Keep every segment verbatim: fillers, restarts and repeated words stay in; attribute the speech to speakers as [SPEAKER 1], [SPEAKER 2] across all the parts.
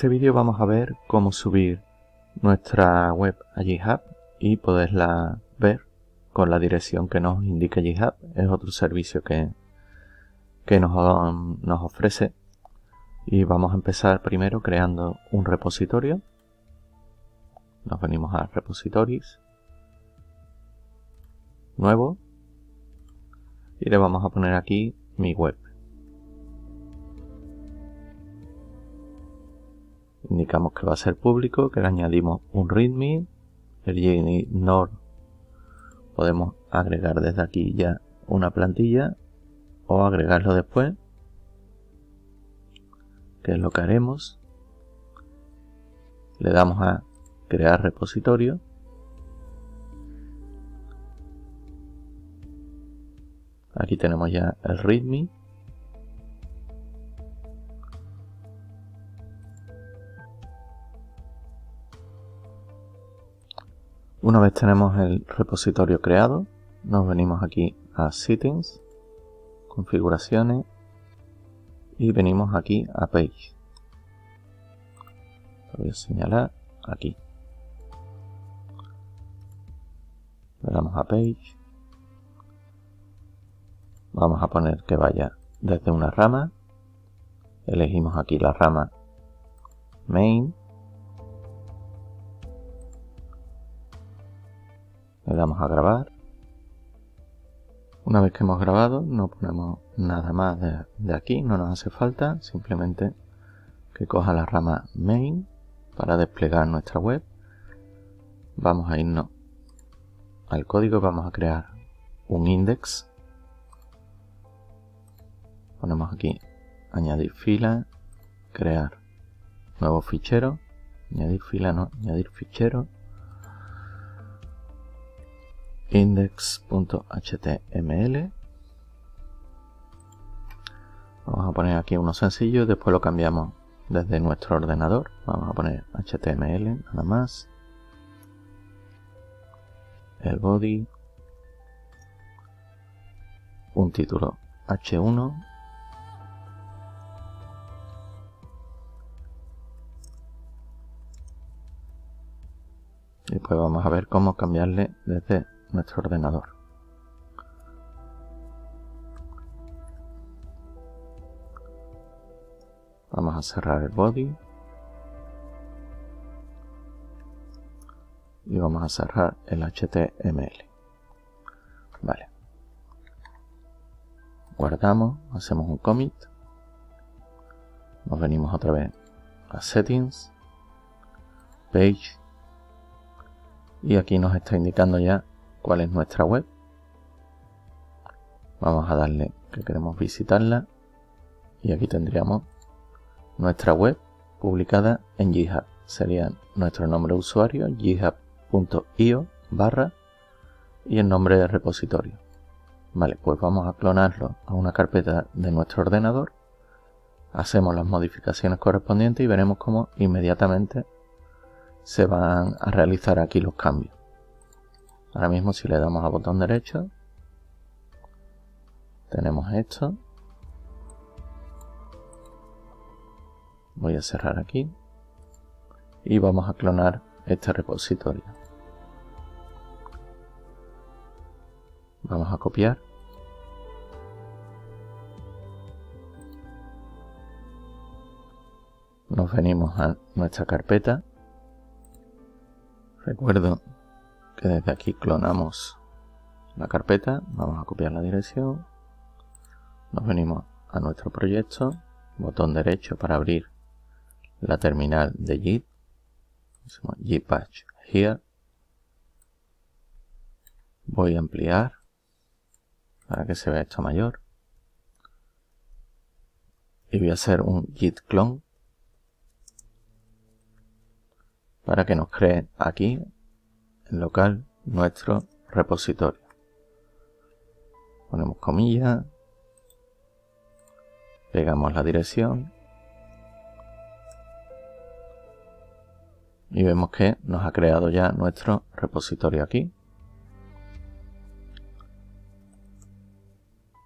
[SPEAKER 1] este vídeo vamos a ver cómo subir nuestra web a GitHub y poderla ver con la dirección que nos indica GitHub. Es otro servicio que, que nos, nos ofrece. Y vamos a empezar primero creando un repositorio. Nos venimos a Repositories, Nuevo, y le vamos a poner aquí mi web. Indicamos que va a ser público, que le añadimos un readme, el ignore podemos agregar desde aquí ya una plantilla o agregarlo después, que es lo que haremos. Le damos a crear repositorio. Aquí tenemos ya el readme. Una vez tenemos el repositorio creado, nos venimos aquí a Settings, Configuraciones y venimos aquí a Page. Lo voy a señalar aquí. Le damos a Page. Vamos a poner que vaya desde una rama. Elegimos aquí la rama Main. Le damos a grabar. Una vez que hemos grabado, no ponemos nada más de, de aquí, no nos hace falta, simplemente que coja la rama main para desplegar nuestra web. Vamos a irnos al código, vamos a crear un index. Ponemos aquí añadir fila, crear nuevo fichero, añadir fila, no, añadir fichero. Index.html. Vamos a poner aquí uno sencillo, después lo cambiamos desde nuestro ordenador. Vamos a poner H T M L nada más. El body. Un título H uno. Y después vamos a ver cómo cambiarle desde nuestro ordenador. Vamos a cerrar el body y vamos a cerrar el H T M L. Vale. Guardamos, hacemos un commit, nos venimos otra vez a Settings, Page, y aquí nos está indicando ya cuál es nuestra web. Vamos a darle que queremos visitarla y aquí tendríamos nuestra web publicada en GitHub. Sería nuestro nombre de usuario, github punto io barra y el nombre del repositorio. Vale, pues vamos a clonarlo a una carpeta de nuestro ordenador. Hacemos las modificaciones correspondientes y veremos cómo inmediatamente se van a realizar aquí los cambios. Ahora mismo si le damos a botón derecho, tenemos esto. Voy a cerrar aquí y vamos a clonar este repositorio. Vamos a copiar. Nos venimos a nuestra carpeta. Recuerdo que desde aquí clonamos la carpeta, vamos a copiar la dirección, nos venimos a nuestro proyecto, botón derecho para abrir la terminal de Git, hacemos Git patch here, voy a ampliar para que se vea esto mayor y voy a hacer un git clone para que nos cree aquí en local nuestro repositorio. Ponemos comillas, pegamos la dirección y vemos que nos ha creado ya nuestro repositorio aquí.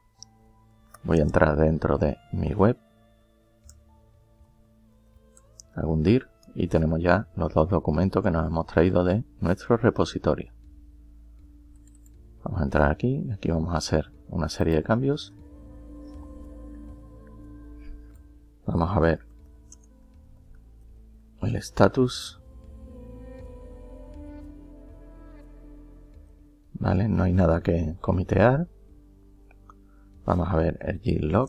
[SPEAKER 1] Voy a entrar dentro de mi web. algún dir y tenemos ya los dos documentos que nos hemos traído de nuestro repositorio. Vamos a entrar aquí y aquí vamos a hacer una serie de cambios. Vamos a ver el status. Vale, no hay nada que comitear. Vamos a ver el git log.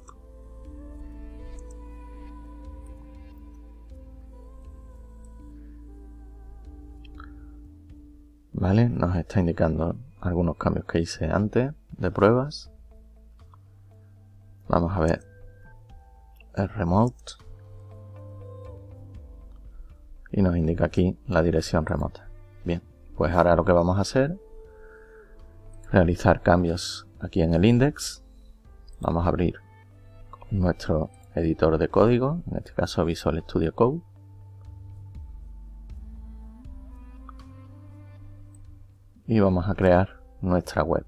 [SPEAKER 1] Vale, nos está indicando algunos cambios que hice antes de pruebas. Vamos a ver el remote. Y nos indica aquí la dirección remota. Bien, pues ahora lo que vamos a hacer, realizar cambios aquí en el index. Vamos a abrir nuestro editor de código, en este caso Visual Studio Code. Y vamos a crear nuestra web.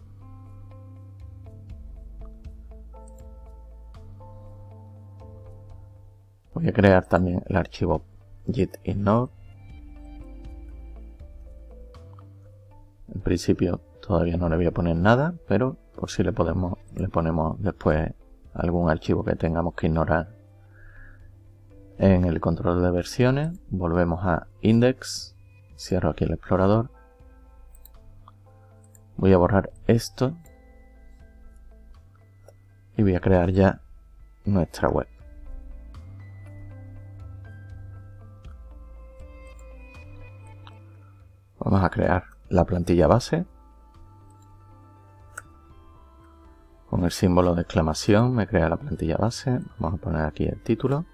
[SPEAKER 1] Voy a crear también el archivo git ignore. En principio todavía no le voy a poner nada, pero por si le podemos le ponemos después algún archivo que tengamos que ignorar. En el control de versiones volvemos a index, cierro aquí el explorador. Voy a borrar esto y voy a crear ya nuestra web. Vamos a crear la plantilla base. Con el símbolo de exclamación me crea la plantilla base. Vamos a poner aquí el título.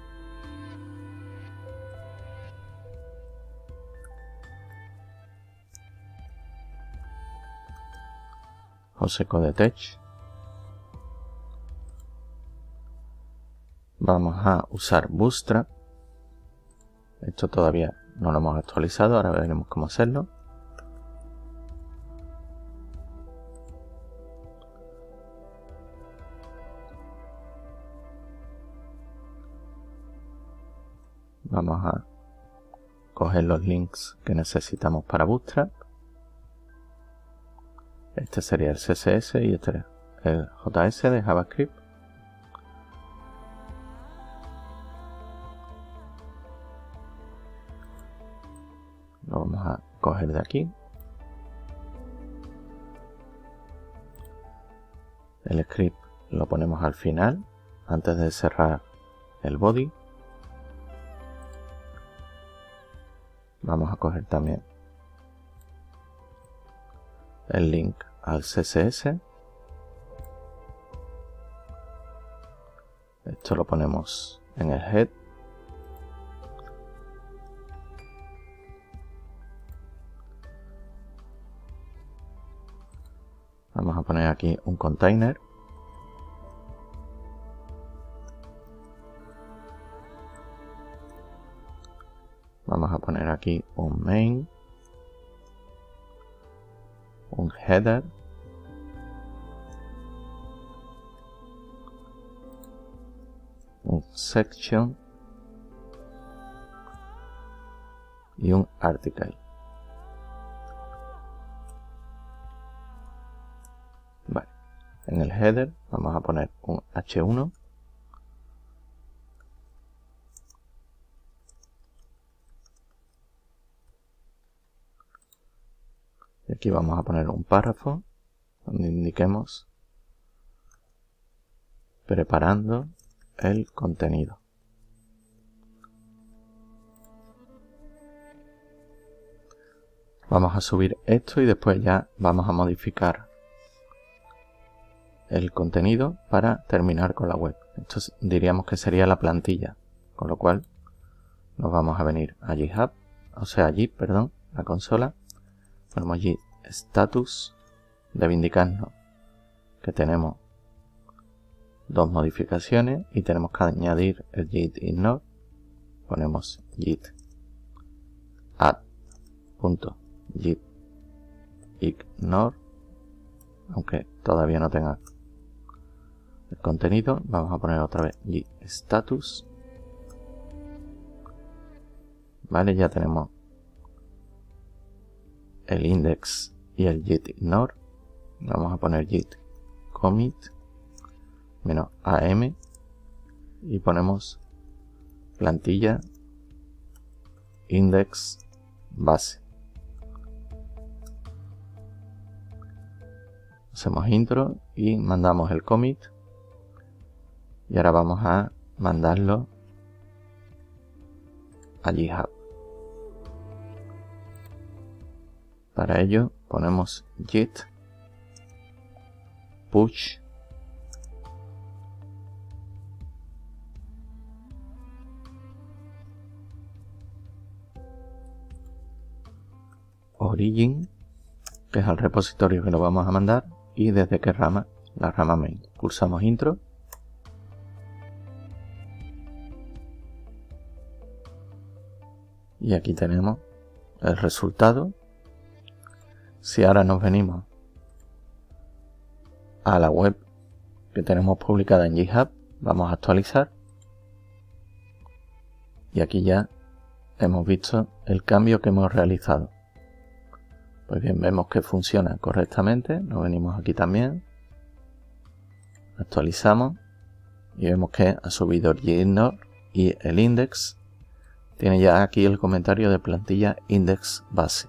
[SPEAKER 1] José Codetech. Vamos a usar Bootstrap. Esto todavía no lo hemos actualizado, ahora veremos cómo hacerlo. Vamos a coger los links que necesitamos para Bootstrap. Este sería el C S S y este el J S de JavaScript. Lo vamos a coger de aquí. El script lo ponemos al final, antes de cerrar el body. Vamos a coger también el link al C S S. Esto lo ponemos en el head. Vamos a poner aquí un container. Vamos a poner aquí un main, un header, un section y un article. Vale, en el header vamos a poner un H uno. Y aquí vamos a poner un párrafo donde indiquemos preparando el contenido. Vamos a subir esto y después ya vamos a modificar el contenido para terminar con la web. Esto diríamos que sería la plantilla, con lo cual nos vamos a venir a GitHub, o sea, allí, perdón, la consola. Ponemos allí status, debe indicarnos que tenemos dos modificaciones y tenemos que añadir el git ignore. Ponemos git add.git ignore, aunque todavía no tenga el contenido. Vamos a poner otra vez git status Vale, ya tenemos el index y el git ignore. Vamos a poner git commit menos am y ponemos plantilla index base. Hacemos intro y mandamos el commit y ahora vamos a mandarlo a GitHub. Para ello ponemos git push origin, que es el repositorio que lo vamos a mandar, y desde qué rama, la rama main. Pulsamos intro y aquí tenemos el resultado. Si ahora nos venimos a la web que tenemos publicada en GitHub, vamos a actualizar y aquí ya hemos visto el cambio que hemos realizado. Pues bien, vemos que funciona correctamente. Nos venimos aquí también, actualizamos y vemos que ha subido el gitignore y el index tiene ya aquí el comentario de plantilla index base.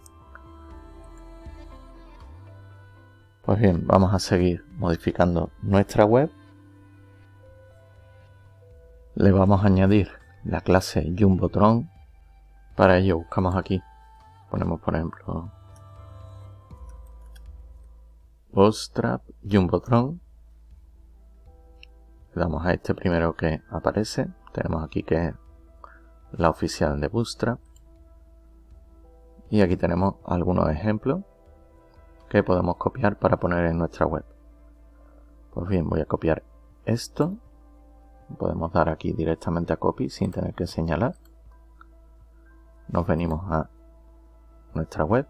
[SPEAKER 1] Pues bien, vamos a seguir modificando nuestra web. Le vamos a añadir la clase Jumbotron. Para ello buscamos aquí, ponemos por ejemplo Bootstrap Jumbotron. Le damos a este primero que aparece. Tenemos aquí que es la oficial de Bootstrap. Y aquí tenemos algunos ejemplos que podemos copiar para poner en nuestra web. Pues bien, voy a copiar esto. Podemos dar aquí directamente a copy sin tener que señalar. Nos venimos a nuestra web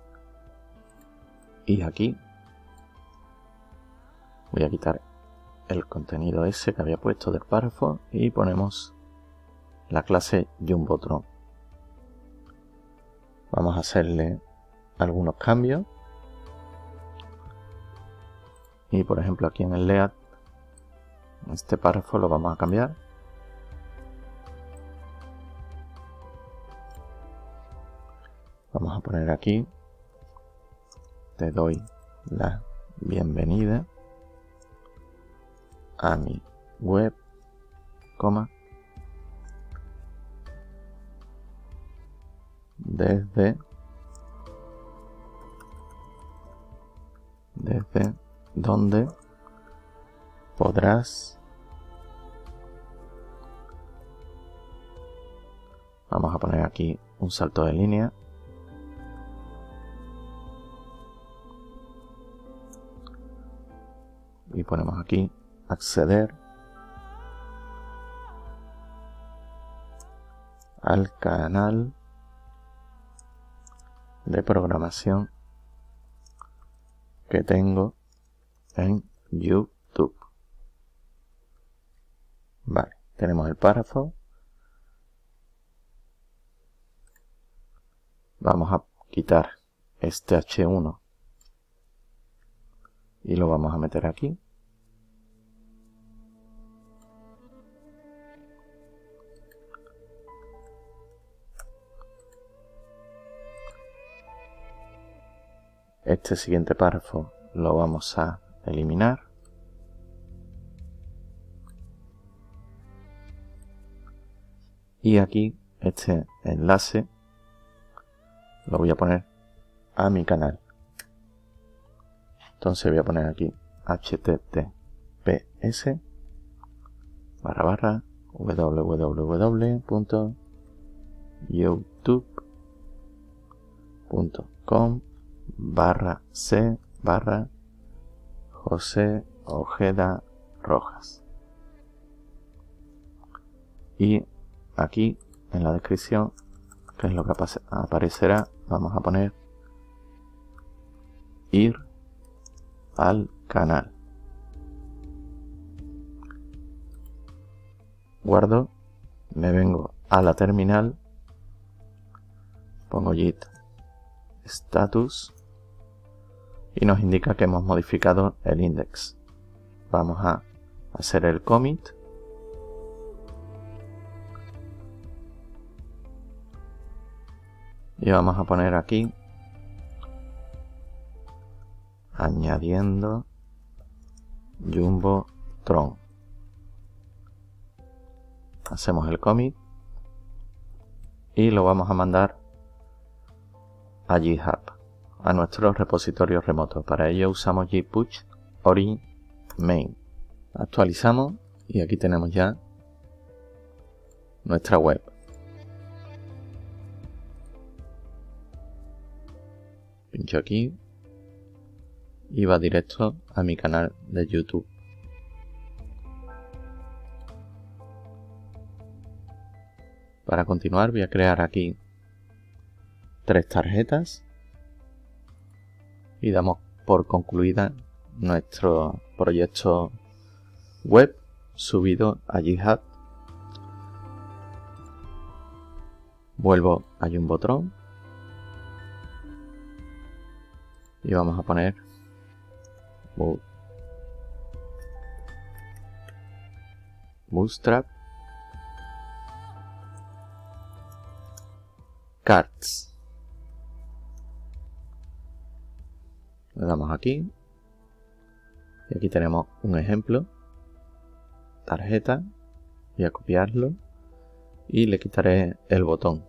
[SPEAKER 1] y aquí voy a quitar el contenido ese que había puesto del párrafo y ponemos la clase Jumbotron. Vamos a hacerle algunos cambios. Y por ejemplo aquí en el layout, este párrafo lo vamos a cambiar. Vamos a poner aquí, te doy la bienvenida a mi web, coma, desde, desde donde podrás, vamos a poner aquí un salto de línea, y ponemos aquí acceder al canal de programación que tengo en YouTube. Vale, tenemos el párrafo. Vamos a quitar este hache uno y lo vamos a meter aquí. Este siguiente párrafo lo vamos a eliminar. Y aquí este enlace lo voy a poner a mi canal. Entonces voy a poner aquí https barra barra www punto youtube punto com barra c barra José Ojeda Rojas. Y aquí en la descripción, que es lo que aparecerá, vamos a poner ir al canal. Guardo, me vengo a la terminal pongo git status y nos indica que hemos modificado el index. Vamos a hacer el commit y vamos a poner aquí añadiendo Jumbotron. Hacemos el commit y lo vamos a mandar a GitHub, a nuestro repositorio remoto. Para ello usamos git push origin main. Actualizamos y aquí tenemos ya nuestra web. Pincho aquí y va directo a mi canal de YouTube. Para continuar voy a crear aquí tres tarjetas y damos por concluida nuestro proyecto web subido a GitHub. Vuelvo a Jumbotron y vamos a poner Bootstrap Cards. Le damos aquí y aquí tenemos un ejemplo, tarjeta. Voy a copiarlo y le quitaré el botón.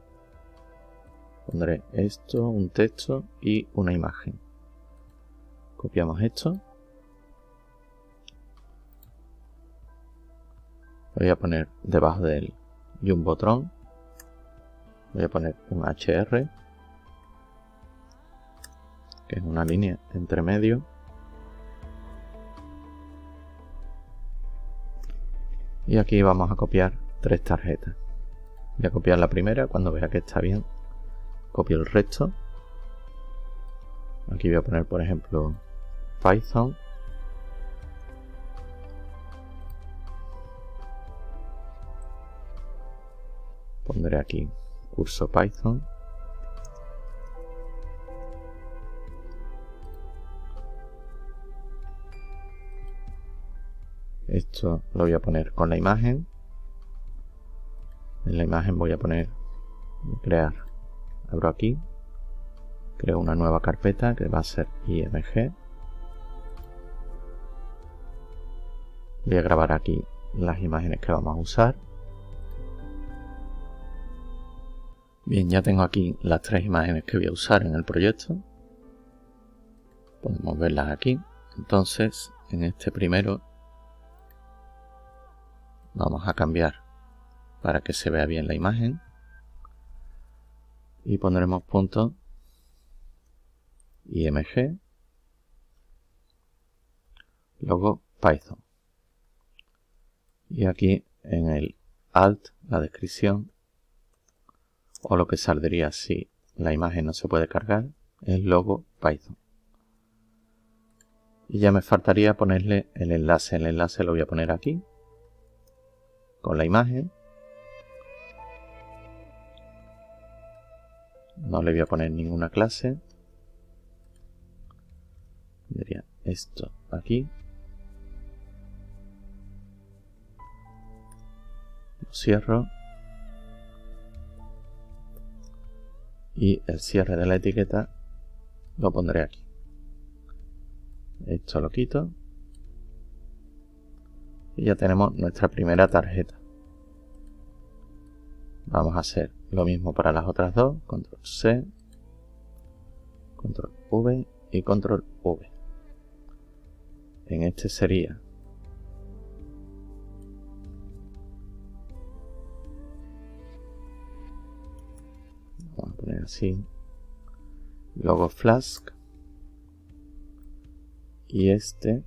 [SPEAKER 1] Pondré esto, un texto y una imagen. Copiamos esto. Voy a poner debajo del Jumbotron. Voy a poner un H R, que es una línea entre medio. Y aquí vamos a copiar tres tarjetas. Voy a copiar la primera. Cuando vea que está bien, copio el resto. Aquí voy a poner, por ejemplo, Python. Pondré aquí curso Python. Esto lo voy a poner con la imagen. En la imagen voy a poner crear. Abro aquí. Creo una nueva carpeta que va a ser I M G. Voy a grabar aquí las imágenes que vamos a usar. Bien, ya tengo aquí las tres imágenes que voy a usar en el proyecto. Podemos verlas aquí. Entonces, en este primero vamos a cambiar para que se vea bien la imagen. Y pondremos punto I M G logo Python. Y aquí en el alt, la descripción, o lo que saldría si la imagen no se puede cargar, es logo Python. Y ya me faltaría ponerle el enlace. El enlace lo voy a poner aquí, con la imagen. No le voy a poner ninguna clase. Tendría esto aquí. Lo cierro. Y el cierre de la etiqueta lo pondré aquí. Esto lo quito. Y ya tenemos nuestra primera tarjeta. Vamos a hacer lo mismo para las otras dos. Control C, Control V y Control V. En este sería vamos a poner así logo Flask y este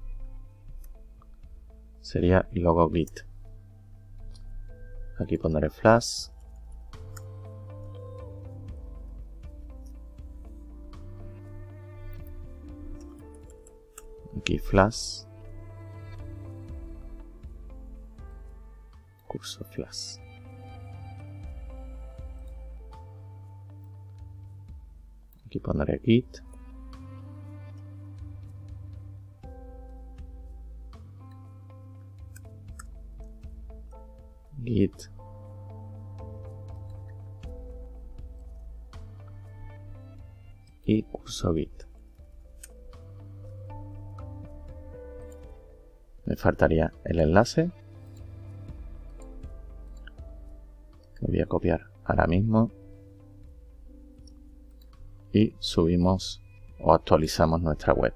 [SPEAKER 1] sería logo Git. Aquí pondré Flask, aquí Flask, curso Flask. Aquí pondré git. Git. Y curso git. Me faltaría el enlace. Lo voy a copiar ahora mismo. Y subimos o actualizamos nuestra web.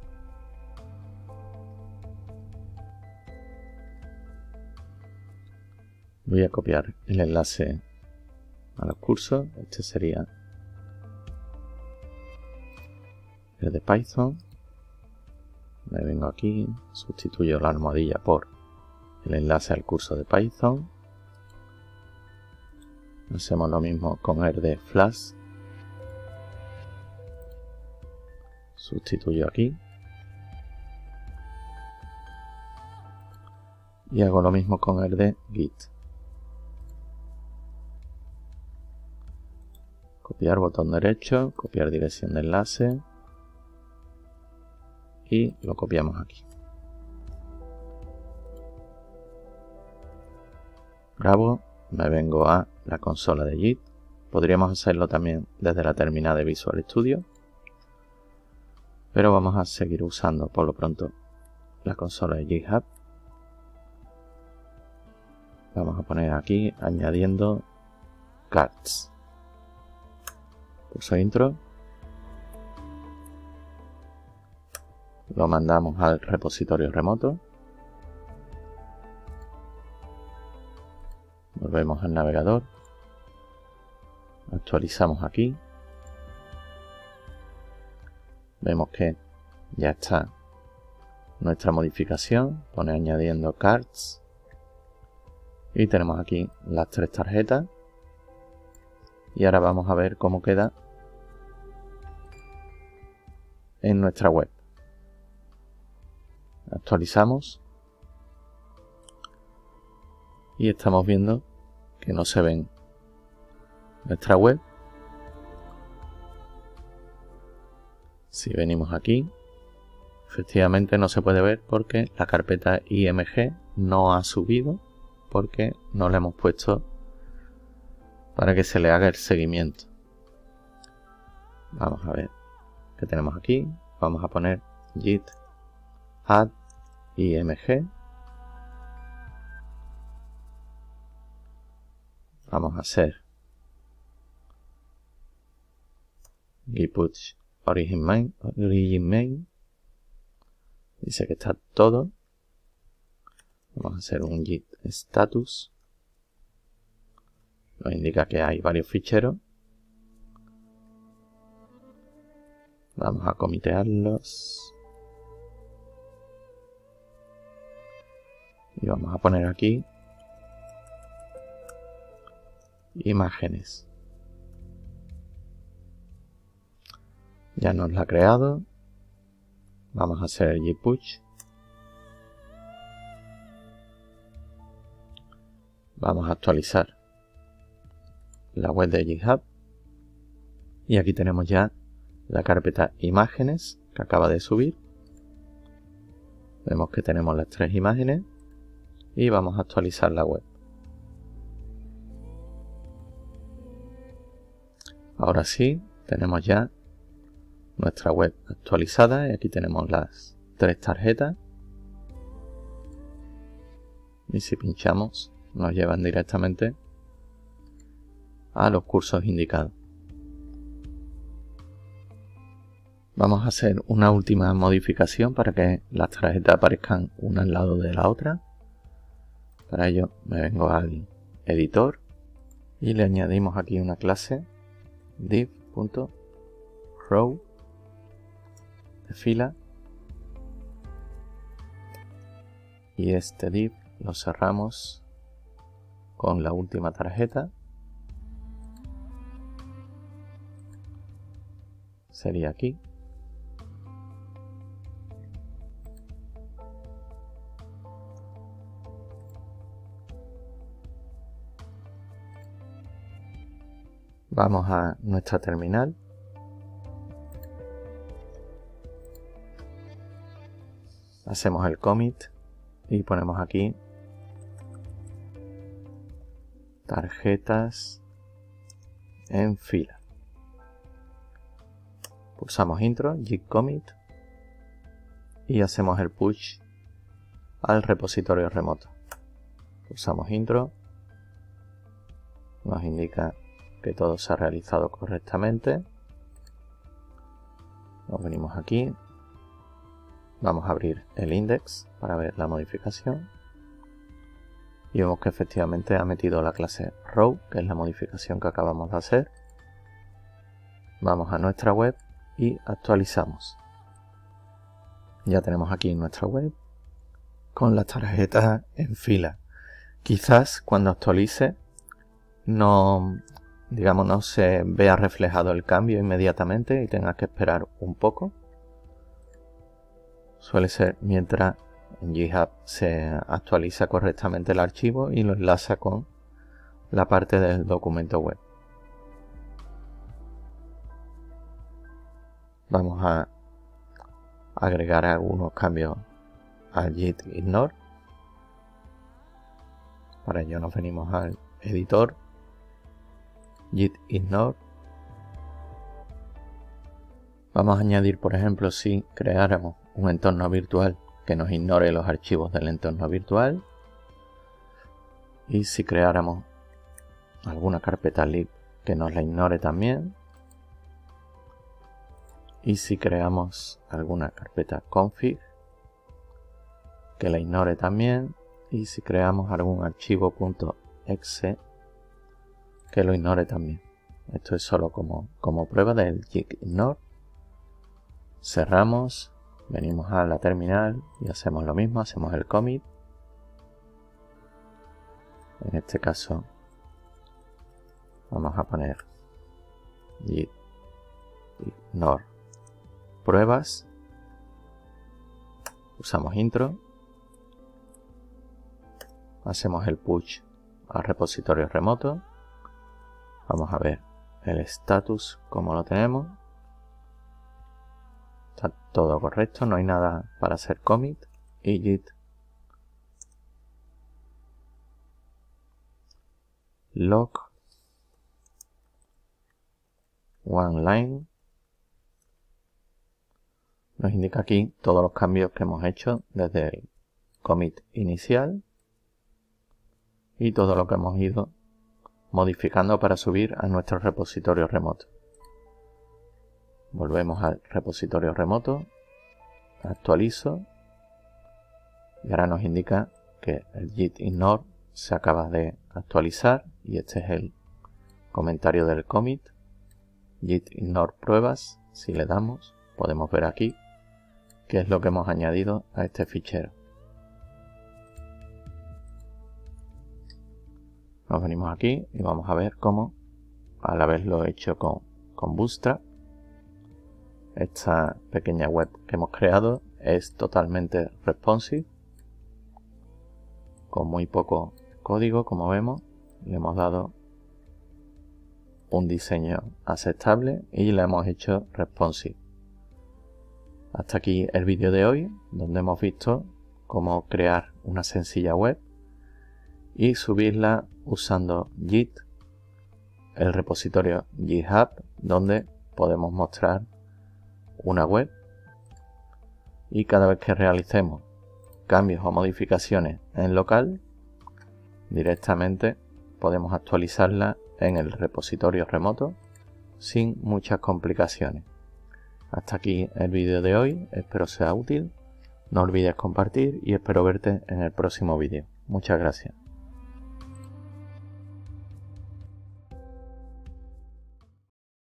[SPEAKER 1] Voy a copiar el enlace a los cursos. Este sería el de Python. Me vengo aquí, sustituyo la almohadilla por el enlace al curso de Python. Hacemos lo mismo con el de Flash. Sustituyo aquí. Y hago lo mismo con el de Git. Copiar botón derecho, copiar dirección de enlace. Y lo copiamos aquí. Grabo, me vengo a la consola de Git. Podríamos hacerlo también desde la terminal de Visual Studio, pero vamos a seguir usando por lo pronto la consola de GitHub. Vamos a poner aquí añadiendo cards. Pulso intro. Lo mandamos al repositorio remoto. Volvemos al navegador. Actualizamos aquí. Vemos que ya está nuestra modificación. Pone añadiendo cards. Y tenemos aquí las tres tarjetas. Y ahora vamos a ver cómo queda en nuestra web. Actualizamos. Y estamos viendo que no se ven nuestra web. Si venimos aquí, efectivamente no se puede ver porque la carpeta I M G no ha subido, porque no le hemos puesto para que se le haga el seguimiento. Vamos a ver qué tenemos aquí. Vamos a poner git add img. Vamos a hacer git push origin main, origin main. Dice que está todo. Vamos a hacer un git status. Nos indica que hay varios ficheros. Vamos a comitearlos. Y vamos a poner aquí imágenes. Ya nos la ha creado. Vamos a hacer el git push. Vamos a actualizar la web de GitHub. Y aquí tenemos ya la carpeta imágenes que acaba de subir. Vemos que tenemos las tres imágenes. Y vamos a actualizar la web. Ahora sí, tenemos ya nuestra web actualizada. Y aquí tenemos las tres tarjetas. Y si pinchamos, nos llevan directamente a los cursos indicados. Vamos a hacer una última modificación para que las tarjetas aparezcan una al lado de la otra. Para ello me vengo al editor y le añadimos aquí una clase div.row de fila, y este div lo cerramos con la última tarjeta. Sería aquí. Vamos a nuestra terminal hacemos el commit y ponemos aquí tarjetas en fila. Pulsamos intro, git commit y hacemos el push al repositorio remoto. Pulsamos intro, nos indica que todo se ha realizado correctamente. Nos venimos aquí, vamos a abrir el index para ver la modificación y vemos que efectivamente ha metido la clase row, que es la modificación que acabamos de hacer. Vamos a nuestra web y actualizamos. Ya tenemos aquí nuestra web con las tarjetas en fila. Quizás cuando actualice no, digamos, no se vea reflejado el cambio inmediatamente y tenga que esperar un poco. Suele ser mientras en GitHub se actualiza correctamente el archivo y lo enlaza con la parte del documento web. Vamos a agregar algunos cambios al git ignore. Para ello nos venimos al editor, git ignore. Vamos a añadir, por ejemplo, si creáramos un entorno virtual que nos ignore los archivos del entorno virtual, y si creáramos alguna carpeta lib que nos la ignore también, y si creamos alguna carpeta config que la ignore también, y si creamos algún archivo .exe que lo ignore también. Esto es solo como, como prueba del git ignore. Cerramos, venimos a la terminal y hacemos lo mismo, hacemos el commit. En este caso vamos a poner git ignore pruebas, usamos intro, hacemos el push al repositorio remoto, vamos a ver el status como lo tenemos, está todo correcto, no hay nada para hacer commit, y git log one line nos indica aquí todos los cambios que hemos hecho desde el commit inicial y todo lo que hemos ido modificando para subir a nuestro repositorio remoto. Volvemos al repositorio remoto, actualizo y ahora nos indica que el git ignore se acaba de actualizar y este es el comentario del commit. Git ignore pruebas, si le damos podemos ver aquí qué es lo que hemos añadido a este fichero. Nos venimos aquí y vamos a ver cómo, al haberlo hecho con, con Bootstrap, esta pequeña web que hemos creado es totalmente responsive, con muy poco código, como vemos. Le hemos dado un diseño aceptable y la hemos hecho responsive. Hasta aquí el vídeo de hoy, donde hemos visto cómo crear una sencilla web y subirla usando Git, el repositorio GitHub, donde podemos mostrar una web y cada vez que realicemos cambios o modificaciones en local, directamente podemos actualizarla en el repositorio remoto sin muchas complicaciones. Hasta aquí el vídeo de hoy, espero sea útil, no olvides compartir y espero verte en el próximo vídeo. Muchas gracias.